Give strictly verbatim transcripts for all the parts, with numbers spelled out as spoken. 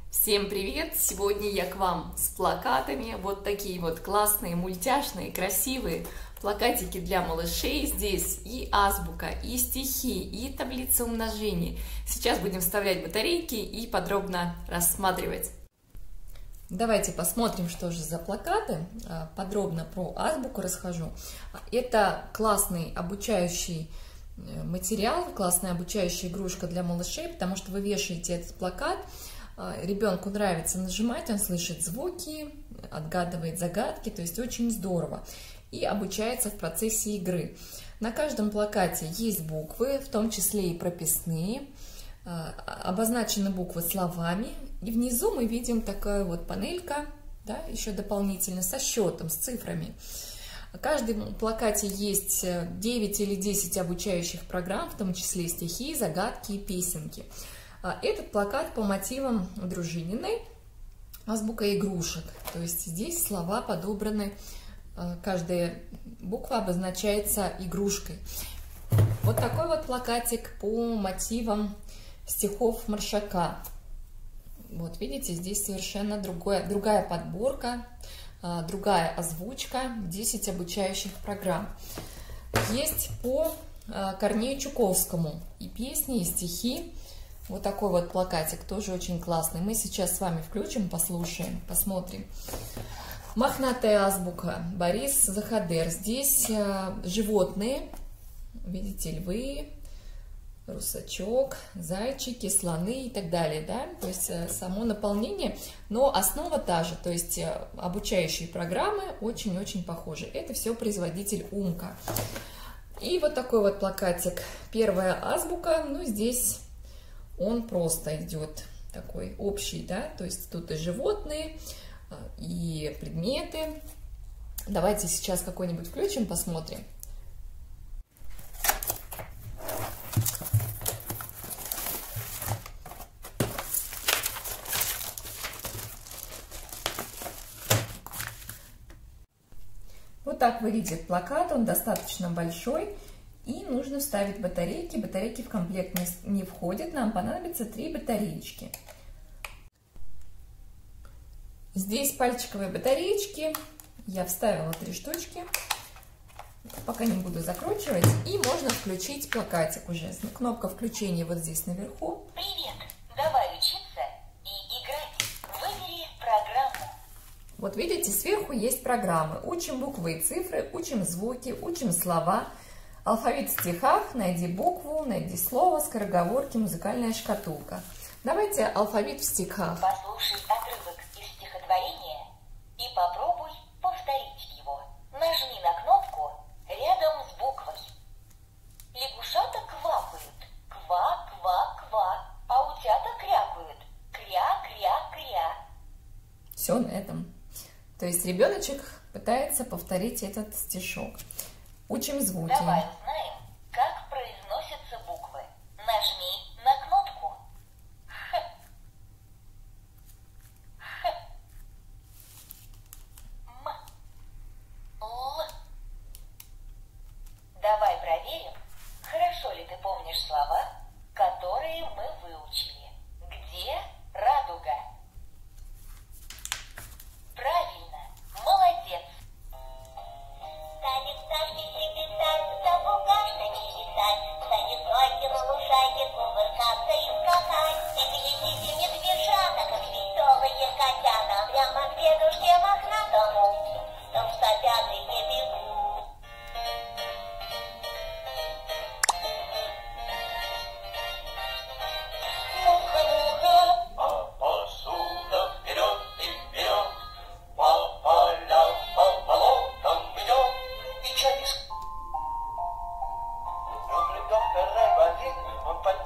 Всем привет! Сегодня я к вам с плакатами. Вот такие вот классные, мультяшные, красивые плакатики для малышей. Здесь и азбука, и стихи, и таблица умножения. Сейчас будем вставлять батарейки и подробно рассматривать. Давайте посмотрим, что же за плакаты. Подробно про азбуку расскажу. Это классный обучающий материал, классная обучающая игрушка для малышей, потому что вы вешаете этот плакат. Ребенку нравится нажимать, он слышит звуки, отгадывает загадки, то есть очень здорово. И обучается в процессе игры. На каждом плакате есть буквы, в том числе и прописные. Обозначены буквы словами. И внизу мы видим такая вот панелька, да, еще дополнительно со счетом, с цифрами. В каждом плакате есть девять или десять обучающих программ, в том числе стихи, загадки и песенки. Этот плакат по мотивам Дружининой «Азбука игрушек». То есть здесь слова подобраны, каждая буква обозначается игрушкой. Вот такой вот плакатик по мотивам стихов Маршака. Вот видите, здесь совершенно другое, другая подборка, другая озвучка, десять обучающих программ. Есть по Корнею Чуковскому и песни, и стихи. Вот такой вот плакатик, тоже очень классный. Мы сейчас с вами включим, послушаем, посмотрим. Мохнатая азбука, Борис Захадер. Здесь животные, видите, львы, русачок, зайчики, слоны и так далее, да, то есть само наполнение, но основа та же, то есть обучающие программы очень-очень похожи. Это все производитель Умка. И вот такой вот плакатик, первая азбука, ну здесь он просто идет такой общий, да, то есть тут и животные, и предметы. Давайте сейчас какой-нибудь включим, посмотрим. Вот так выглядит плакат, он достаточно большой, и нужно вставить батарейки. Батарейки в комплект не, не входят, нам понадобится три батареечки. Здесь пальчиковые батареечки, я вставила три штучки, пока не буду закручивать, и можно включить плакатик уже. Кнопка включения вот здесь наверху. Привет, давай учиться и играть. Выбери программу. Вот видите, сверху есть программы. Учим буквы и цифры, учим звуки, учим слова. Алфавит в стихах, найди букву, найди слово, скороговорки, музыкальная шкатулка. Давайте алфавит в стихах. Послушай отрывок из стихотворения и попробуй повторить его. Нажми на кнопку рядом с буквой. Лягушата квакают, ква-ква-ква, а утята крякают, кря-кря-кря. Все на этом. То есть ребеночек пытается повторить этот стишок. Учим звуки. Давай узнаем, как произносятся буквы. Нажми на кнопку. Х. Х. М. Л. Давай проверим, хорошо ли ты помнишь слова, которые мы выучили. Где радуга? Правильно, молодец. Станет дождик лепетать, запугать, на них летать, станет лакер, лужайки, кувыркаться и скакать. И глядите, медвежата, как веселые котята, прямо к дедушке мохнатому, там в сопяные бегут. Муха-муха, А посуда вперед и вперед, по полям, по болотам идет, и через... Он придет второй в один, он под...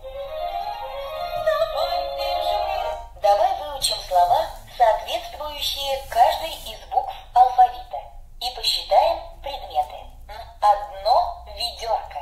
давай держи. Давай выучим слова, соответствующие каждой из букв алфавита, и посчитаем предметы. Одно ведерко,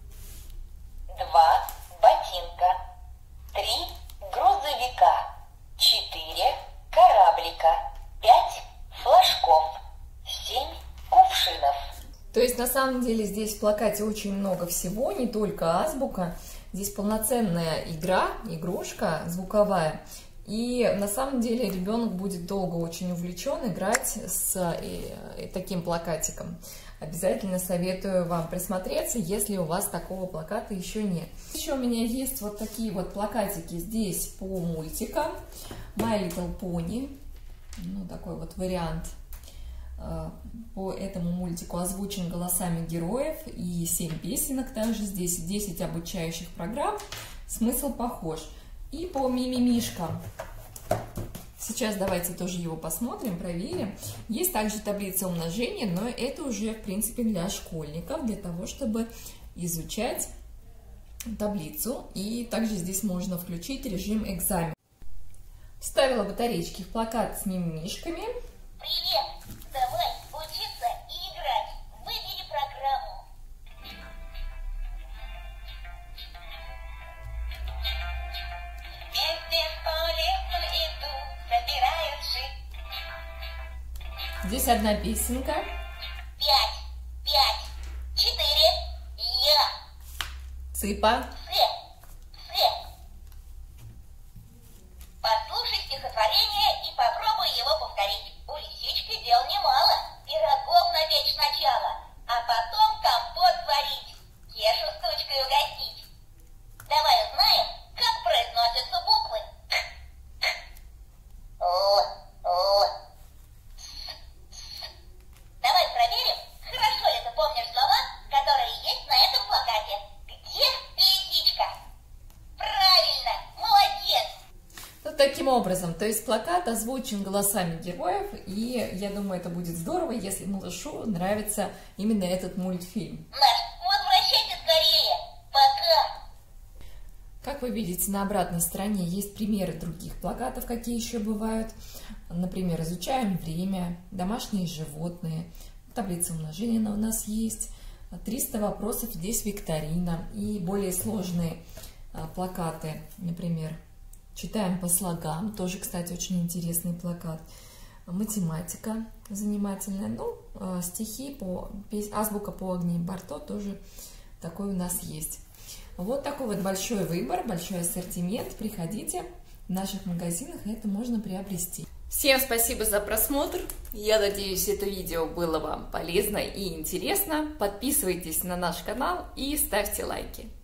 два ботинка, три грузовика, четыре кораблика, пять флажков, семь кувшинов. То есть на самом деле здесь в плакате очень много всего, не только азбука. Здесь полноценная игра, игрушка звуковая. И на самом деле ребенок будет долго очень увлечен играть с и, и таким плакатиком. Обязательно советую вам присмотреться, если у вас такого плаката еще нет. Еще у меня есть вот такие вот плакатики здесь по мультикам. My Little Pony. Ну, такой вот вариант э, по этому мультику озвучен голосами героев. И семь песенок также здесь, десять обучающих программ. Смысл похож. И по мимимишкам. Сейчас давайте тоже его посмотрим, проверим. Есть также таблица умножения, но это уже, в принципе, для школьников, для того, чтобы изучать таблицу. И также здесь можно включить режим экзамен. Вставила батарейки в плакат с мимимишками. Привет! Давай учиться и играть. Выбери программу. Вместе по лесу идут, собирают шип. Здесь одна песенка. Пять, пять, четыре, я. Цыпа. С, с. Послушай стихотворение и попробуй его повторить. У лисички дел немало. Пирогов напечь сначала, а потом компот сварить. Кешу с тучкой угостить. Давай узнаем, как произносятся буквы. О, о. Давай проверим, хорошо ли ты помнишь слова, которые есть на этом плакате. Где лисичка? Правильно, молодец. Вот таким образом, то есть плакат озвучен голосами героев, и я думаю, это будет здорово, если малышу нравится именно этот мультфильм. Наш, возвращайся скорее. Пока. Как вы видите, на обратной стороне есть примеры других плакатов, какие еще бывают. Например, изучаем время, домашние животные, таблица умножения у нас есть, триста вопросов, здесь викторина и более сложные плакаты, например, читаем по слогам, тоже, кстати, очень интересный плакат, математика занимательная, ну, стихи, по, азбука по Агнии Барто тоже такой у нас есть. Вот такой вот большой выбор, большой ассортимент. Приходите, в наших магазинах это можно приобрести. Всем спасибо за просмотр. Я надеюсь, это видео было вам полезно и интересно. Подписывайтесь на наш канал и ставьте лайки.